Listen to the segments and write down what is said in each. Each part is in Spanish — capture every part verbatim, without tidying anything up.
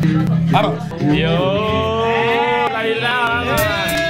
Vamos. Dios, la isla, vamos.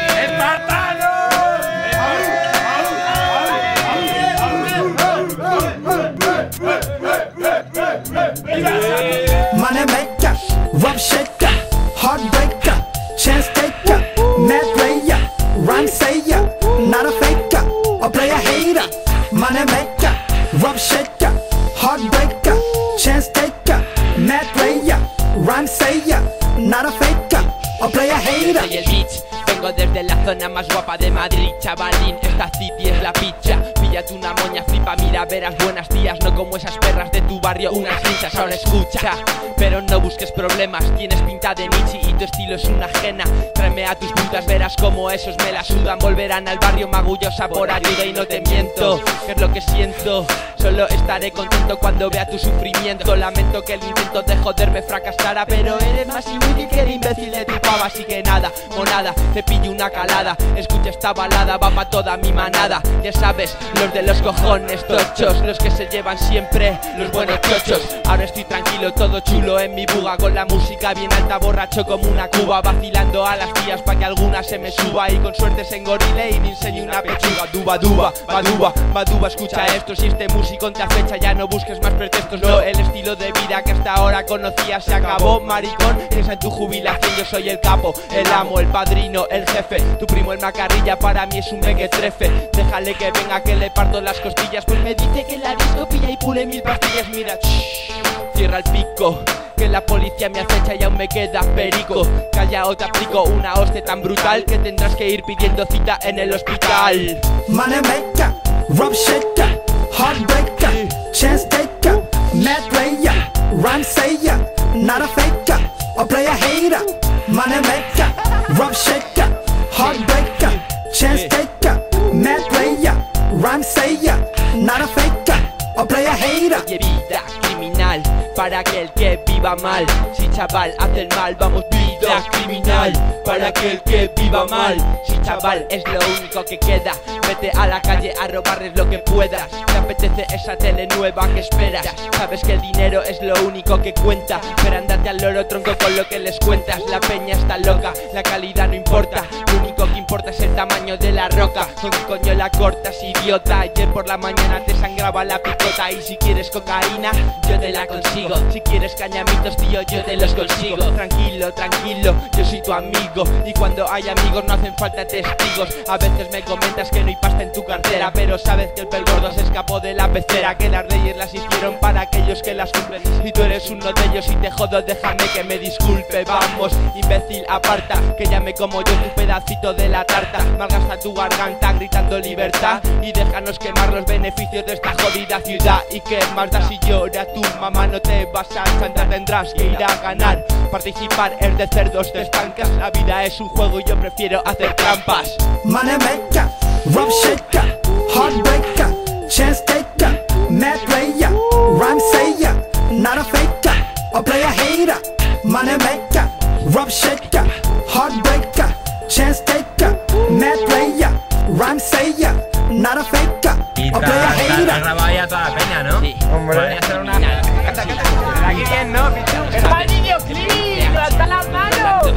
Money maker, rough shaker, heartbreaker, chance taker, mad player, rhyme sayer, not a faker, a player hater. Money maker, rough shaker, heartbreaker, chance taker, mad player, rhyme sayer, not a faker, a player hater. Soy el bitch, vengo desde la zona más guapa de Madrid, chavalín, esta city es la picha. Píllate una moña, flipa, mira, verás buenas tías, no como esas perras de tu barrio, unas hinchas. Ahora escucha, pero no busques problemas, tienes pinta de Michi y tu estilo es una ajena. Tráeme a tus putas, verás como esos me la sudan. Volverán al barrio magullosa por ayuda y no te miento, que es lo que siento. Solo estaré contento cuando vea tu sufrimiento. Lamento que el intento de joderme fracasara, pero eres más inútil que el imbécil de tu pava. Así que nada, monada, te pillo una calada. Escucha esta balada, va pa' toda mi manada. Ya sabes, los de los cojones tochos, los que se llevan siempre los buenos chochos. Ahora estoy tranquilo, todo chulo en mi buga, con la música bien alta, borracho como una cuba, vacilando a las tías pa' que alguna se me suba. Y con suerte se engorile y me enseñe una pechuga. Duba, duba, baduba, baduba, escucha esto. Si este músico te acecha, ya no busques más pretextos. No, el estilo de vida que hasta ahora conocías se acabó, maricón. Piensa en tu jubilación, yo soy el capo, el amo, el padrino, el jefe. Tu primo el macarrilla para mí es un mequetrefe. Déjale que venga que le parto las costillas, pues me dice que la disco pilla y pule mil pastillas. Mira, shh, cierra el pico, que la policía me acecha y aún me queda perico. Calla o te aplico una hostia tan brutal que tendrás que ir pidiendo cita en el hospital. Money maker, rough shaker, heartbreaker, chance taker, mad player, rhyme sayer, not a faker, a player hater. Money maker, rough shaker, heartbreaker, chance taker, mad player, rhyme sayer, not a faker, a player hater. Oye, vida criminal para aquel que viva mal. Si chaval hace el mal, vamos, vida criminal para aquel que viva mal. Si chaval es lo único que queda, vete a la calle a robarles lo que puedas. Te apetece esa tele nueva que esperas, sabes que el dinero es lo único que cuenta, pero andate al loro tronco con lo que les cuentas. La peña está loca, la calidad no importa, lo único que importa es el tamaño de la roca. ¿Con qué coño la cortas, idiota? Ayer por la mañana te sangraba la picota. Y si quieres cocaína, yo te la consigo. Si quieres cañamitos, tío, yo te los consigo. Tranquilo, tranquilo, yo soy tu amigo. Y cuando hay amigos no hacen falta testigos. A veces me comentas que no hay pasta en tu cartera, pero sabes que el pel gordo se escapó de la pecera, que las leyes las hicieron para aquellos que las cumplen. Y tú eres uno de ellos y te jodo, déjame que me disculpe. Vamos, imbécil, aparta, que ya me como yo tu pedacito de la tarta. Malgasta tu garganta gritando libertad y déjanos quemar los beneficios de esta jodida ciudad. Y que más da si llora tu mamá, no te vas a chantar, tendrás que ir a ganar. Participar es de cerdos, te estancas. La vida es un juego y yo prefiero hacer trampas. Money maker, rough shaker, heartbreaker, chance taker, mad player, rhyme sayer, not a faker, a player hater. Money maker, rough shaker, heartbreaker, chance taker, mad player, rhyme sayer, not a faker, Y a player te hater. has grabado ya toda la peña, ¿no? Sí. Podría hacer una... Canta, canta. De aquí bien, ¿no, Pichu? ¡Es para el videoclip! ¡Levanta las manos!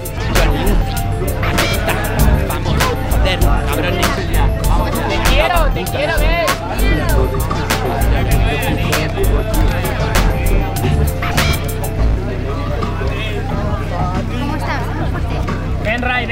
Vamos, joder, cabrones. ¡Te quiero, te quiero ver! ¿Cómo estás?